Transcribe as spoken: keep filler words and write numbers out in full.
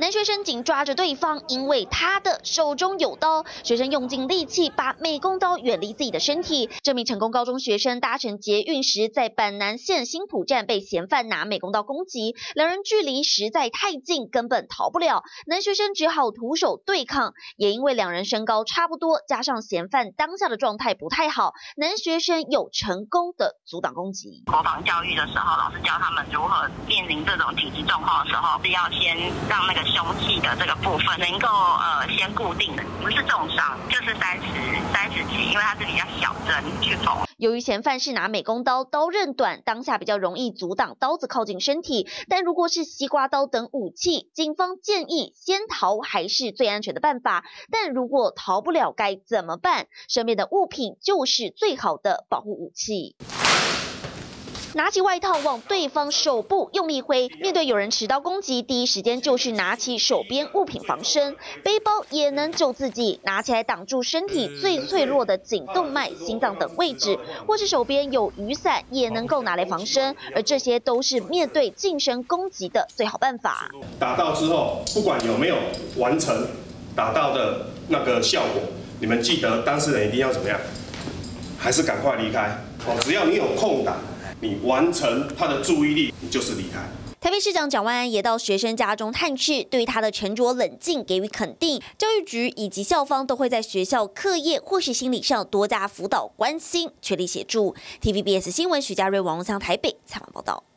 男学生紧抓着对方，因为他的手中有刀，学生用尽力气把美工刀远离自己的身体。这名成功高中学生搭乘捷运时，在板南线新浦站被嫌犯拿美工刀攻击，两人距离实在太近，根本逃不了。男学生只好徒手对抗，也因为两人身高差不多，加上嫌犯当下的状态不太好，男学生有成功的阻挡攻击。 国防教育的时候，老师教他们如何面临这种紧急状况的时候，是要先让那个凶器的这个部分能够呃先固定的，不是重伤，就是三十三十几，因为它是比较小针去缝。 由于嫌犯是拿美工刀，刀刃短，当下比较容易阻挡刀子靠近身体。但如果是西瓜刀等武器，警方建议先逃还是最安全的办法。但如果逃不了该怎么办？身边的物品就是最好的保护武器。拿起外套往对方手部用力挥，面对有人持刀攻击，第一时间就是拿起手边物品防身。背包也能救自己，拿起来挡住身体最脆弱的颈动脉、心脏等位置，或是手边有雨伞也能够拿来防身。而这些都是面对近身攻击的最好办法。 打到之后，不管有没有完成打到的那个效果，你们记得当事人一定要怎么样？还是赶快离开哦！只要你有空档。你完成他的注意力，你就是离开。 台北市长蒋万安也到学生家中探视，对他的沉着冷静给予肯定。教育局以及校方都会在学校课业或是心理上多加辅导关心，全力协助。T V B S 新闻许家瑞、王龙香台北采访报道。